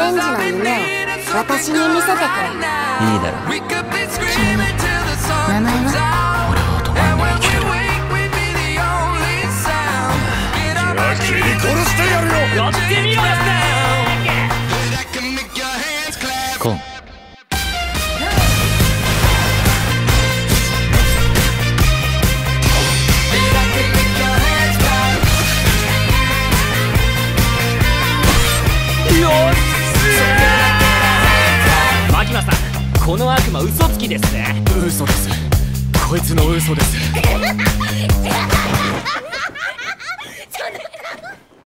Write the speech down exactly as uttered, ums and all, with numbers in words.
レンジの夢を私に見せてくれ。いいだろう。 君の名前は？ 俺は止まんないけど。 じゃあ切り殺してやるよ。 やってみろよ。コン。牧間さん、この悪魔嘘つきですね。 嘘です。こいつの嘘です。